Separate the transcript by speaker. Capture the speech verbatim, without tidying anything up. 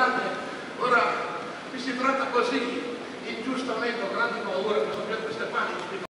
Speaker 1: guardate, ora qui si tratta così, ingiustamente, ho grandi paure, questo Stefano